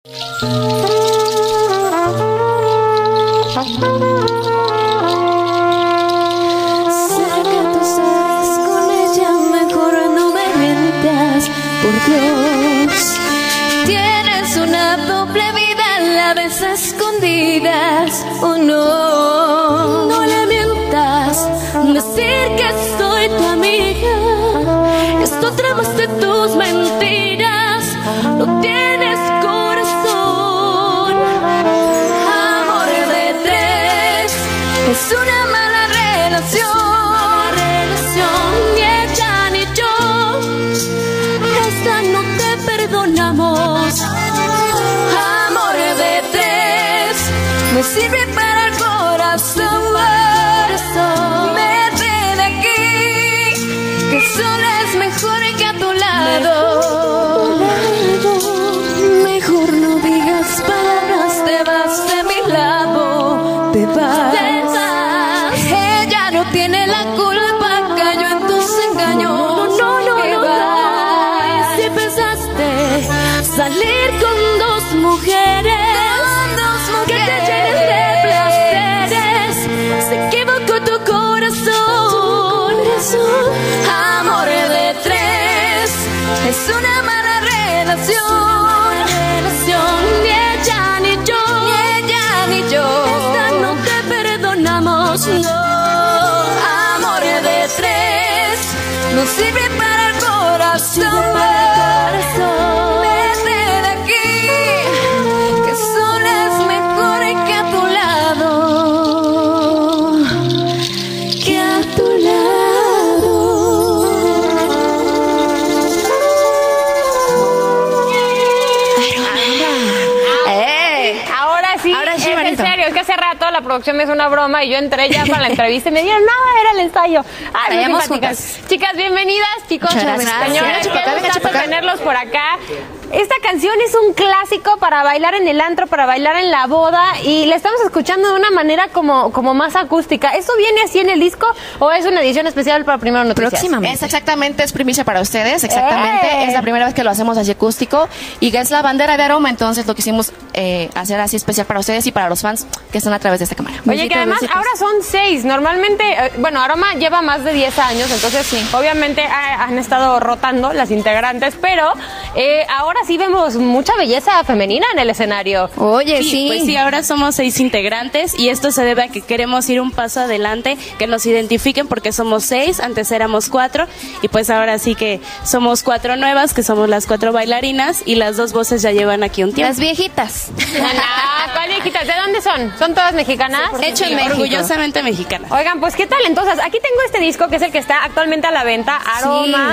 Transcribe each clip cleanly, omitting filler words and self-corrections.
Sé que tú sabes con ella, mejor no me mientas, por Dios. Tienes una doble vida, la ves a escondidas, oh no. No le mientas, decir que soy tu amiga, esto tramas de tus mentiras, no tienes corazón. Amor de tres, es una mala relación, ni ella ni yo, esta no te perdonamos. Amor de tres, me sirve para el corazón. Vete de aquí, que sola es mejor que a tu lado. Mejor no digas palabras, te vas de mi lado, te vas. Ella no tiene la culpa, cayó en tus engaños. No. Si pensaste salir con dos mujeres, que te llenen de placeres, se equivocó tu corazón. Amor de tres, es una mala relación, ni ella ni yo, esta no te perdonamos, no. Amor de tres, no sirve para el corazón. Vete de aquí, que sola es mejor que a tu lado, que a tu lado. Ahora sí, en serio, es que hace rato la producción me hizo una broma y yo entré ya para la entrevista y me dijeron, no, era el ensayo. Ay, muy simpáticas. Chicas, bienvenidas, chicos. Señores, qué gusto tenerlos por acá. Esta canción es un clásico para bailar en el antro, para bailar en la boda, y la estamos escuchando de una manera como más acústica. ¿Eso viene así en el disco o es una edición especial para Primero Noticias? Próximamente. Es primicia para ustedes, exactamente. Es la primera vez que lo hacemos así acústico y que es la bandera de Aroma, entonces lo quisimos hacer así especial para ustedes y para los fans que están a través de esta cámara. Oye, que además ahora son 6. Normalmente, bueno, Aroma lleva más de 10 años, entonces sí, obviamente han estado rotando las integrantes, pero ahora sí vemos mucha belleza femenina en el escenario. Oye, sí. Pues sí, ahora somos 6 integrantes y esto se debe a que queremos ir un paso adelante, que nos identifiquen porque somos 6, antes éramos 4 y pues ahora sí que somos 4 nuevas, que somos las 4 bailarinas y las 2 voces ya llevan aquí un tiempo. Las viejitas. ¿Cuál viejitas? ¿De dónde son? ¿Son todas mexicanas? Hecho en México. Orgullosamente mexicanas. Oigan, pues qué talentosas. Aquí tengo este disco que es el que está actualmente a la venta, Aroma,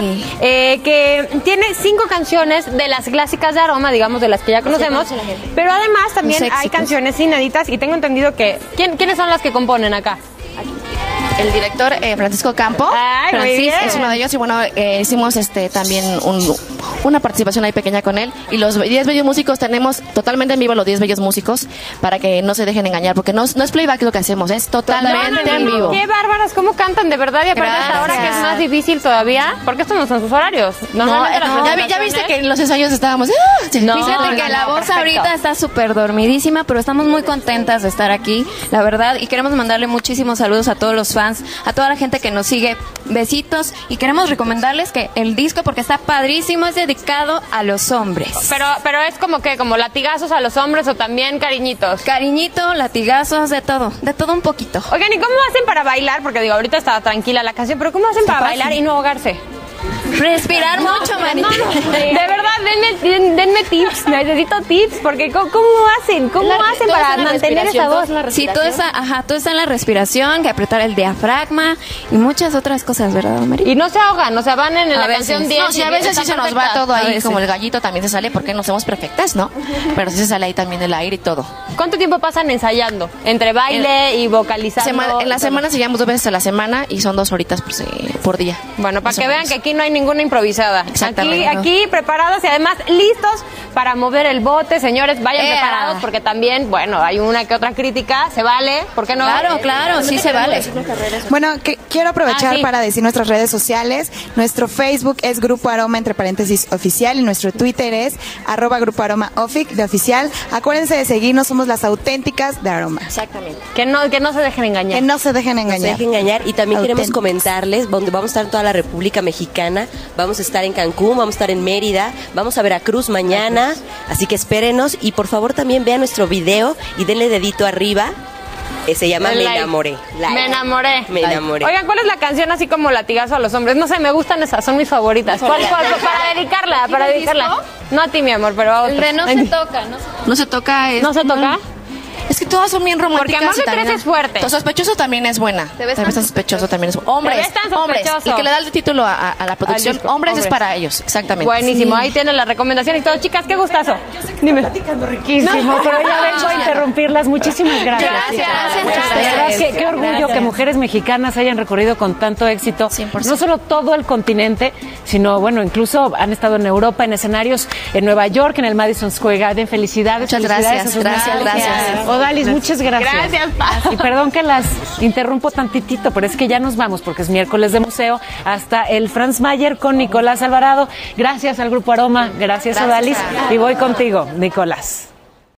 que tiene 5 canciones de las clásicas de Aroma, digamos, de las que ya conocemos, pero además también hay canciones inéditas y tengo entendido que... ¿Quiénes son las que componen acá? El director Francisco Campo. Francis es uno de ellos y bueno, hicimos también una participación ahí pequeña con él y los 10 bellos músicos tenemos totalmente en vivo los 10 bellos músicos para que no se dejen engañar porque no es playback lo que hacemos, es totalmente en vivo. Qué bárbaras, cómo cantan de verdad y aparte hasta ahora que es más difícil todavía porque estos no son sus horarios. Ya viste que en los ensayos estábamos... Fíjate que la voz ahorita está súper dormidísima, pero estamos muy contentas de estar aquí, la verdad, y queremos mandarle muchísimos saludos a todos los fans, a toda la gente que nos sigue, besitos, y queremos recomendarles que el disco, porque está padrísimo, es dedicado a los hombres. Pero es como latigazos a los hombres o también cariñitos. Cariñito, latigazos, de todo un poquito. Oigan, ¿y cómo hacen para bailar? Porque digo, ahorita está tranquila la canción, pero ¿cómo hacen para bailar y no ahogarse? Respirar mucho, Marita. De verdad, denme tips. Necesito tips, porque ¿cómo hacen? ¿Cómo hacen para mantener esa voz? Sí, todo está en la respiración, que apretar el diafragma y muchas otras cosas, ¿verdad, Marita? Y no se ahogan, o sea, van en la canción 10. No, sí, a veces sí se nos va todo ahí, como el gallito también se sale, porque no somos perfectas, ¿no? Pero sí se sale ahí también el aire y todo. ¿Cuánto tiempo pasan ensayando? Entre baile y vocalizando. En la semana seguimos 2 veces a la semana y son 2 horitas por día. Bueno, para que vean que aquí no hay ningún ninguna improvisada. Exactamente. Aquí preparados y además listos para mover el bote. Señores, vayan preparados porque también, bueno, hay una que otra crítica. ¿Se vale? ¿Por qué no? Claro, sí se vale. Bueno, quiero aprovechar para decir nuestras redes sociales. Nuestro Facebook es Grupo Aroma, entre paréntesis, oficial, y nuestro Twitter es @Grupo Aroma Ofic, de oficial. Acuérdense de seguirnos, somos las auténticas de Aroma. Exactamente. Que no se dejen engañar. Que no se dejen engañar. No se dejen engañar. Y también queremos comentarles, donde vamos a estar en toda la República Mexicana, vamos a estar en Cancún, vamos a estar en Mérida, vamos a Veracruz mañana, así que espérenos y por favor también vean nuestro video y denle dedito arriba. Se llama Me Enamoré. Me enamoré. Me enamoré. Oigan, ¿cuál es la canción así como latigazo a los hombres? No sé, me gustan esas, son mis favoritas. ¿Cuál? Para dedicarla. No a ti, mi amor, pero a otros. El de No se toca, No se toca. ¿No se toca? Es que todas son bien románticas. Porque Amor de Tres es fuerte. Sospechoso también es buena. Te ves tan sospechoso también es buena. Hombres. Y que le da el título a la producción. Hombres es para ellos, exactamente. Buenísimo, ahí tienen la recomendación y todo. Chicas, qué gustazo. Dime. Platicando riquísimo, pero ya vengo a interrumpirlas. Muchísimas gracias. Gracias. De verdad, qué orgullo que mujeres mexicanas hayan recorrido con tanto éxito. 100%. No solo todo el continente, sino, bueno, incluso han estado en Europa, en escenarios, en Nueva York, en el Madison Square Garden. Felicidades. Muchas gracias. Gracias. Odalis, muchas gracias. Gracias, Paz. Y perdón que las interrumpo tantitito, pero es que ya nos vamos porque es miércoles de museo. Hasta el Franz Mayer con Nicolás Alvarado. Gracias al Grupo Aroma. Gracias, Odalis. Y voy contigo, Nicolás.